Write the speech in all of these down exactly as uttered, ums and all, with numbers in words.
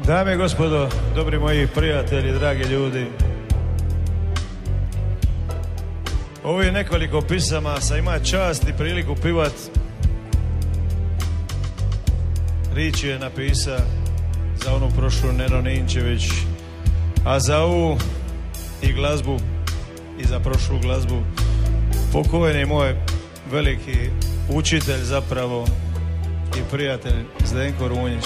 Dame i gospodo, dobri moji prijatelji, dragi ljudi, ovo je nekoliko pisama, sam ima čast i priliku pivat. Rič je napisa za onu prošlu Neno Ninčević, a za ovu i glazbu i za prošlu glazbu pokojni moj veliki učitelj zapravo i prijatelj Zdenko Runjić.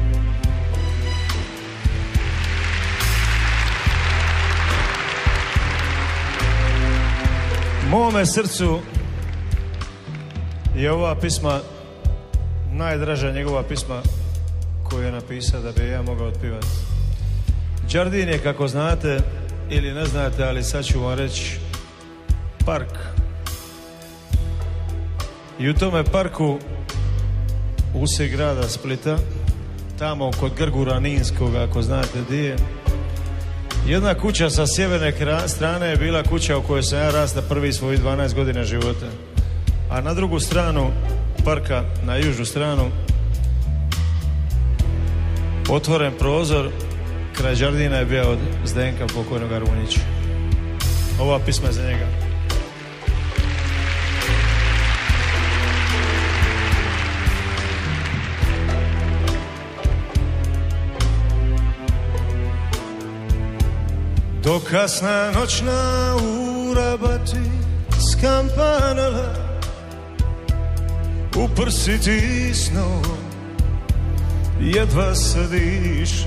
Mome srcu je ova pisma najdraža njegova pisma koju je napisao da bi ja mogao otpivati. Đardin je, kako znate ili ne znate, ali sad ću vam reći, park. I u tome parku usred grada Splita, tamo kod Grgura Ninskog, ako znate gdje je, jedna kuća sa sjeverne strane je bila kuća u kojoj sam ja rasta prvi svojih dvanaest godina života. A na drugu stranu parka, na južnu stranu, otvoren prozor kraj Đardina je bio od Zdenka pokojnoga Runjića. Ova pisma je za njega. Do kasna noćna ura bati s kampanala, u prsi ti snom jedva se diše.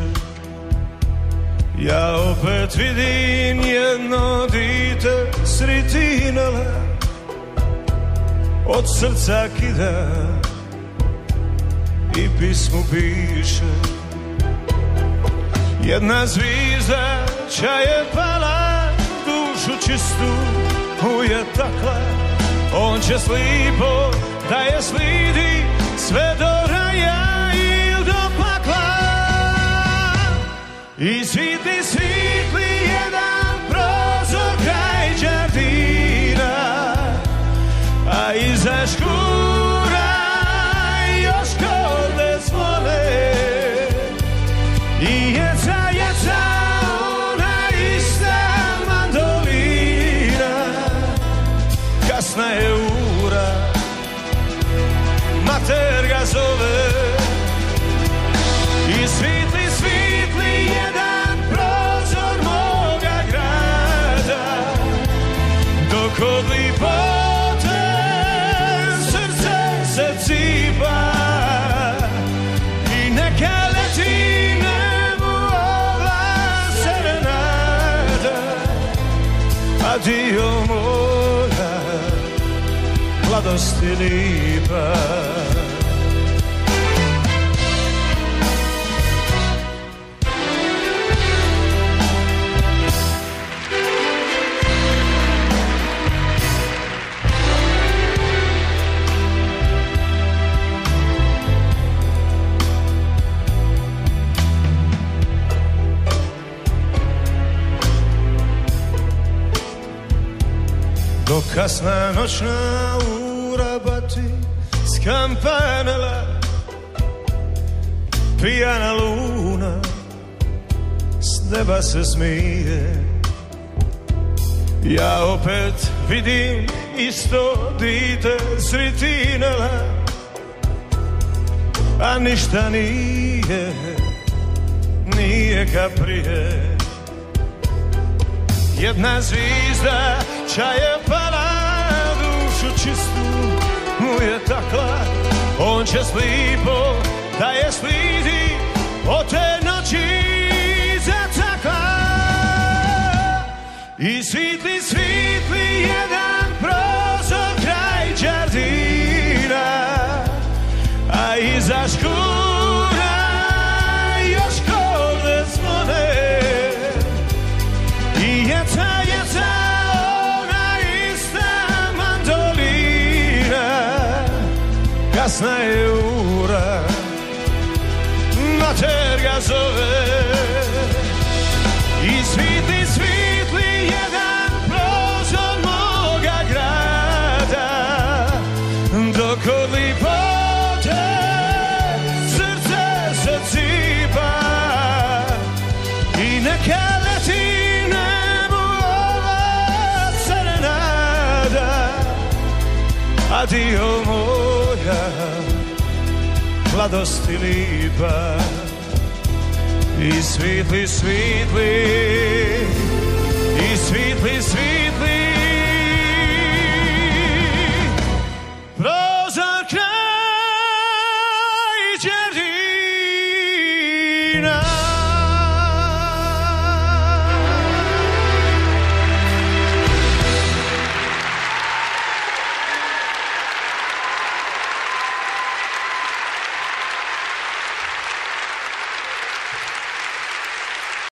Ja opet vidim jedno dite sritinala, od srca kida i pismu piše. Jedna zvizda ča je pala, dušu čistu mu je takla. On će slipo da je slidi sve do raja ili do pakla. I svitli, svitli jedan prozor kraj Đardina, a iza škura još kole zvone. I jeca, jeca ona ista mandolina, kasna je ura, mater ga zove. I svitli, svitli jedan prozor moga grada, dok od lipote srce se cipa. I neka leti adio moja mladosti lipa. Do kasna noćna ura bati s kampanala, pijana luna s neba se smije. Ja opet vidim isto dite sritinala, a ništa nije, nije ka prije. Jedna zvizda ča je pala, dušu čistu mu je takla. On će slipo da je slidi od te noći zatakla. I svitli, svitli jedan prozor kraj Đardina, a iza škura još kole zvone. I jeca, jeca ona ista mandolina, kasna je ura, mater ga zove. I svitli, svitli jedan prozor moga adio moja, mladosti lipa i svitli, svitli